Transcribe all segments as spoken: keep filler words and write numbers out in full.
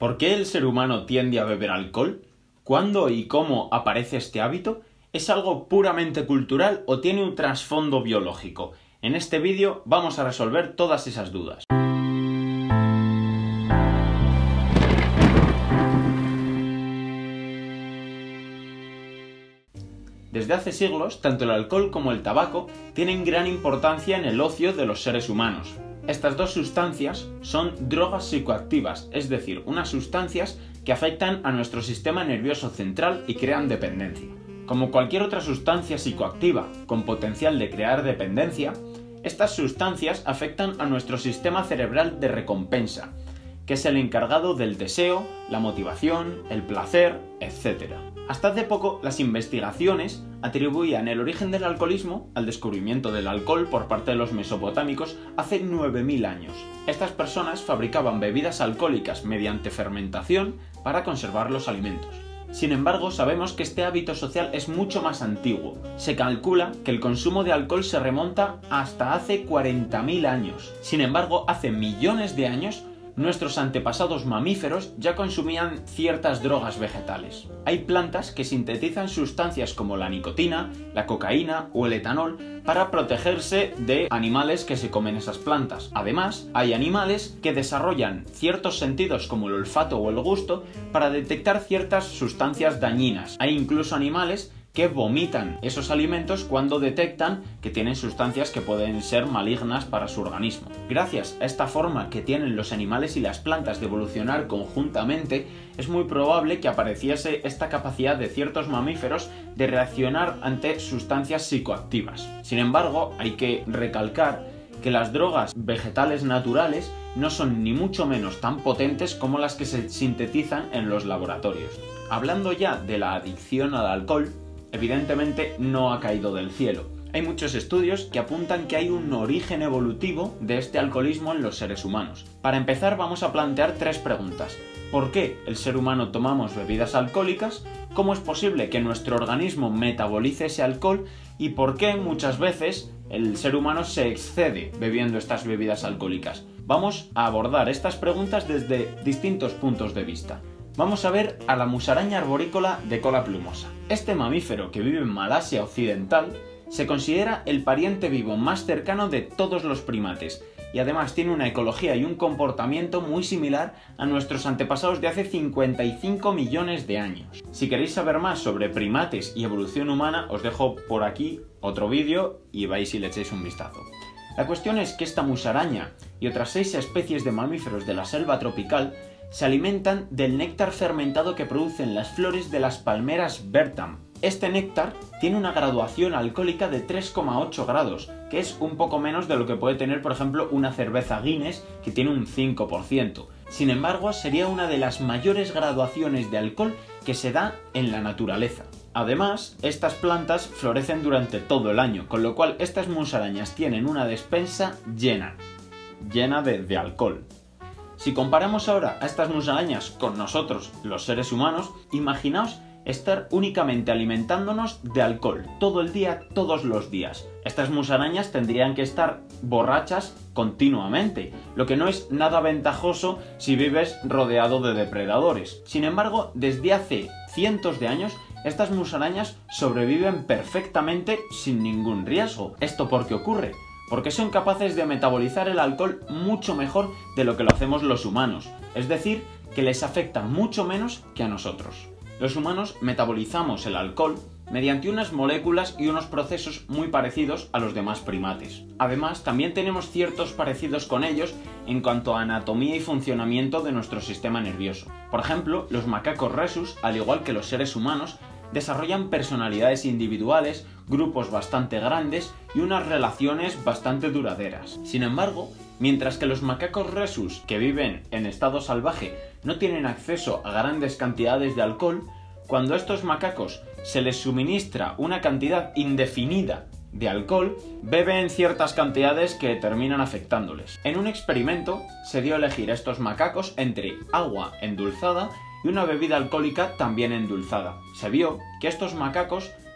¿Por qué el ser humano tiende a beber alcohol? ¿Cuándo y cómo aparece este hábito? ¿Es algo puramente cultural o tiene un trasfondo biológico? En este vídeo vamos a resolver todas esas dudas. Desde hace siglos, tanto el alcohol como el tabaco tienen gran importancia en el ocio de los seres humanos. Estas dos sustancias son drogas psicoactivas, es decir, unas sustancias que afectan a nuestro sistema nervioso central y crean dependencia. Como cualquier otra sustancia psicoactiva con potencial de crear dependencia, estas sustancias afectan a nuestro sistema cerebral de recompensa, que es el encargado del deseo, la motivación, el placer, etcétera. Hasta hace poco, las investigaciones atribuían el origen del alcoholismo al descubrimiento del alcohol por parte de los mesopotámicos hace nueve mil años. Estas personas fabricaban bebidas alcohólicas mediante fermentación para conservar los alimentos. Sin embargo, sabemos que este hábito social es mucho más antiguo. Se calcula que el consumo de alcohol se remonta hasta hace cuarenta mil años. Sin embargo, hace millones de años, nuestros antepasados mamíferos ya consumían ciertas drogas vegetales. Hay plantas que sintetizan sustancias como la nicotina, la cocaína o el etanol para protegerse de animales que se comen esas plantas. Además, hay animales que desarrollan ciertos sentidos como el olfato o el gusto para detectar ciertas sustancias dañinas. Hay incluso animales que vomitan esos alimentos cuando detectan que tienen sustancias que pueden ser malignas para su organismo. Gracias a esta forma que tienen los animales y las plantas de evolucionar conjuntamente, es muy probable que apareciese esta capacidad de ciertos mamíferos de reaccionar ante sustancias psicoactivas. Sin embargo, hay que recalcar que las drogas vegetales naturales no son ni mucho menos tan potentes como las que se sintetizan en los laboratorios. Hablando ya de la adicción al alcohol, evidentemente no ha caído del cielo. Hay muchos estudios que apuntan que hay un origen evolutivo de este alcoholismo en los seres humanos. Para empezar, vamos a plantear tres preguntas. ¿Por qué el ser humano tomamos bebidas alcohólicas? ¿Cómo es posible que nuestro organismo metabolice ese alcohol? ¿Y por qué muchas veces el ser humano se excede bebiendo estas bebidas alcohólicas? Vamos a abordar estas preguntas desde distintos puntos de vista. Vamos a ver a la musaraña arborícola de cola plumosa. Este mamífero, que vive en Malasia Occidental, se considera el pariente vivo más cercano de todos los primates y además tiene una ecología y un comportamiento muy similar a nuestros antepasados de hace cincuenta y cinco millones de años. Si queréis saber más sobre primates y evolución humana, os dejo por aquí otro vídeo y vais y le echéis un vistazo. La cuestión es que esta musaraña y otras seis especies de mamíferos de la selva tropical se alimentan del néctar fermentado que producen las flores de las palmeras Bertam. Este néctar tiene una graduación alcohólica de tres coma ocho grados, que es un poco menos de lo que puede tener, por ejemplo, una cerveza Guinness, que tiene un cinco por ciento. Sin embargo, sería una de las mayores graduaciones de alcohol que se da en la naturaleza. Además, estas plantas florecen durante todo el año, con lo cual estas musarañas tienen una despensa llena, llena de, de alcohol. Si comparamos ahora a estas musarañas con nosotros, los seres humanos, imaginaos estar únicamente alimentándonos de alcohol, todo el día, todos los días. Estas musarañas tendrían que estar borrachas continuamente, lo que no es nada ventajoso si vives rodeado de depredadores. Sin embargo, desde hace cientos de años, estas musarañas sobreviven perfectamente sin ningún riesgo. ¿Esto por qué ocurre? Porque son capaces de metabolizar el alcohol mucho mejor de lo que lo hacemos los humanos, es decir, que les afecta mucho menos que a nosotros. Los humanos metabolizamos el alcohol mediante unas moléculas y unos procesos muy parecidos a los demás primates. Además, también tenemos ciertos parecidos con ellos en cuanto a anatomía y funcionamiento de nuestro sistema nervioso. Por ejemplo, los macacos rhesus, al igual que los seres humanos, desarrollan personalidades individuales, grupos bastante grandes y unas relaciones bastante duraderas. Sin embargo, mientras que los macacos rhesus que viven en estado salvaje no tienen acceso a grandes cantidades de alcohol, cuando a estos macacos se les suministra una cantidad indefinida de alcohol, beben ciertas cantidades que terminan afectándoles. En un experimento se dio a elegir a estos macacos entre agua endulzada y una bebida alcohólica también endulzada. Se vio que estos macacos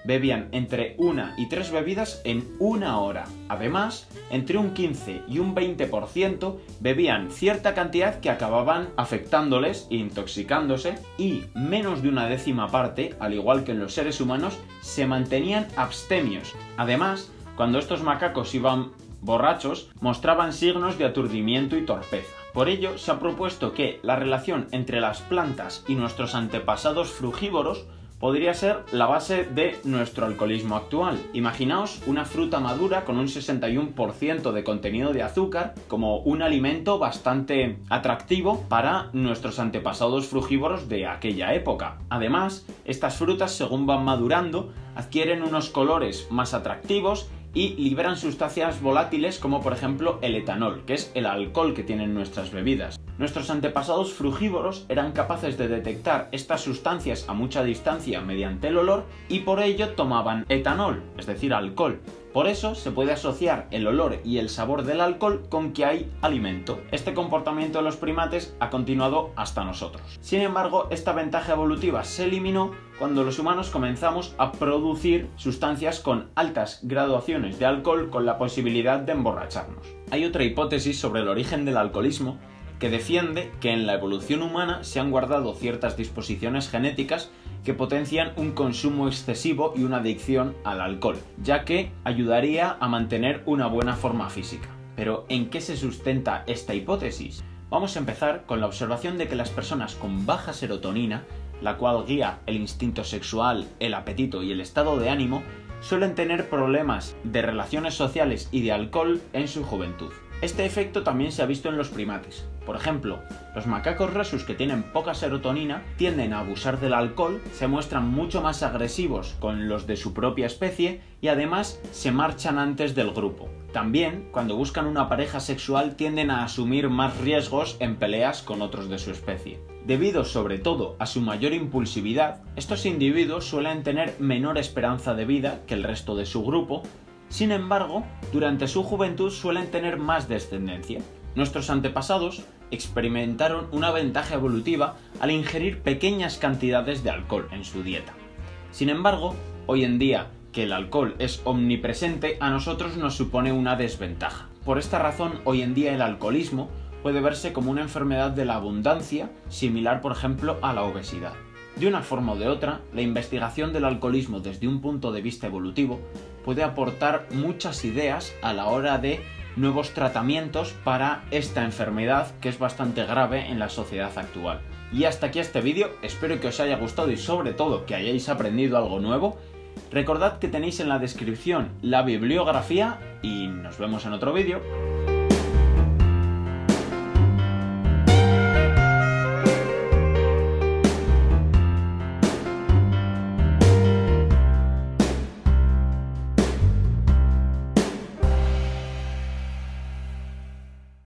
bebían entre una y tres bebidas en una hora. Además, entre un quince y un veinte por ciento bebían cierta cantidad que acababan afectándoles e intoxicándose, y menos de una décima parte, al igual que en los seres humanos, se mantenían abstemios. Además, cuando estos macacos iban borrachos, mostraban signos de aturdimiento y torpeza. Por ello, se ha propuesto que la relación entre las plantas y nuestros antepasados frugívoros podría ser la base de nuestro alcoholismo actual. Imaginaos una fruta madura con un sesenta y uno por ciento de contenido de azúcar como un alimento bastante atractivo para nuestros antepasados frugívoros de aquella época. Además, estas frutas, según van madurando, adquieren unos colores más atractivos y liberan sustancias volátiles como por ejemplo el etanol, que es el alcohol que tienen nuestras bebidas. Nuestros antepasados frugívoros eran capaces de detectar estas sustancias a mucha distancia mediante el olor y por ello tomaban etanol, es decir, alcohol. Por eso se puede asociar el olor y el sabor del alcohol con que hay alimento. Este comportamiento de los primates ha continuado hasta nosotros. Sin embargo, esta ventaja evolutiva se eliminó cuando los humanos comenzamos a producir sustancias con altas graduaciones de alcohol con la posibilidad de emborracharnos. Hay otra hipótesis sobre el origen del alcoholismo que defiende que en la evolución humana se han guardado ciertas disposiciones genéticas que potencian un consumo excesivo y una adicción al alcohol, ya que ayudaría a mantener una buena forma física. Pero, ¿en qué se sustenta esta hipótesis? Vamos a empezar con la observación de que las personas con baja serotonina, la cual guía el instinto sexual, el apetito y el estado de ánimo, suelen tener problemas de relaciones sociales y de alcohol en su juventud. Este efecto también se ha visto en los primates. Por ejemplo, los macacos rhesus que tienen poca serotonina tienden a abusar del alcohol, se muestran mucho más agresivos con los de su propia especie y además se marchan antes del grupo. También, cuando buscan una pareja sexual, tienden a asumir más riesgos en peleas con otros de su especie. Debido sobre todo a su mayor impulsividad, estos individuos suelen tener menor esperanza de vida que el resto de su grupo. Sin embargo, durante su juventud suelen tener más descendencia. Nuestros antepasados experimentaron una ventaja evolutiva al ingerir pequeñas cantidades de alcohol en su dieta. Sin embargo, hoy en día que el alcohol es omnipresente, a nosotros nos supone una desventaja. Por esta razón, hoy en día el alcoholismo puede verse como una enfermedad de la abundancia, similar por ejemplo a la obesidad. De una forma o de otra, la investigación del alcoholismo desde un punto de vista evolutivo puede aportar muchas ideas a la hora de nuevos tratamientos para esta enfermedad que es bastante grave en la sociedad actual. Y hasta aquí este vídeo, espero que os haya gustado y sobre todo que hayáis aprendido algo nuevo. Recordad que tenéis en la descripción la bibliografía y nos vemos en otro vídeo.